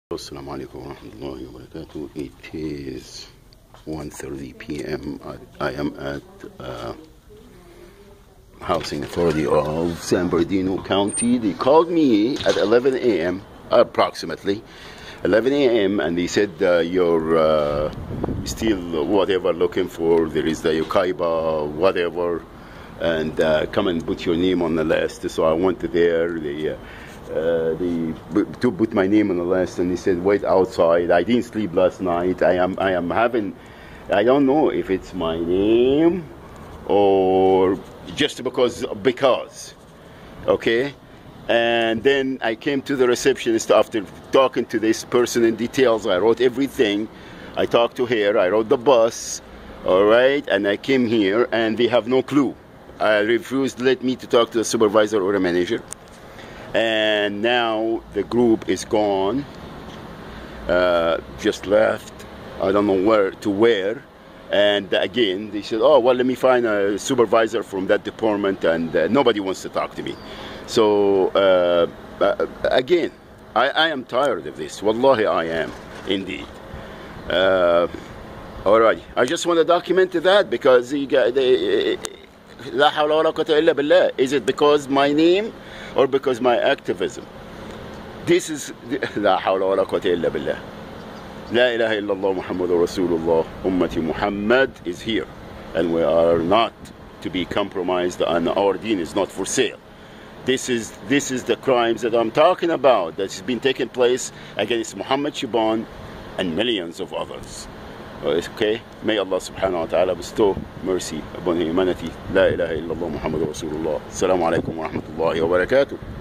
Assalamu alaikum wa rahmatullahi wa barakatuh. It is 1:30 p.m. I am at Housing Authority of San Bernardino County. They called me at 11 a.m. approximately 11 a.m. and they said you're still whatever looking for. There is the Yucaiba whatever, and come and put your name on the list. So I went there. They to put my name on the list, and he said wait outside. I didn't sleep last night. I am having, I don't know if it's my name or just because okay. And then I came to the receptionist after talking to this person in details. I wrote everything. I talked to her. I wrote the bus, all right, and I came here and they have no clue. I refused to let me to talk to a supervisor or a manager. And now the group is gone, just left. I don't know where. And again, they said, oh, well, let me find a supervisor from that department, and nobody wants to talk to me. So, again, I am tired of this. Wallahi, I am, indeed. All right, I just want to document that because La hawla wa la quwwata illa billah. Is it because my name or because my activism? This is La hawla wa la quwwata illa billah. La ilaha illallah Muhammadur Rasulullah. Ummati Muhammad is here, and we are not to be compromised, and our deen is not for sale. This is the crimes that I'm talking about that has been taking place against Muhammad Shaban and millions of others. Okay, may Allah subhanahu wa ta'ala bestow mercy upon humanity. La ilaha illallah Muhammadur Rasulullah. Assalamu alaikum wa rahmatullahi wa barakatuh.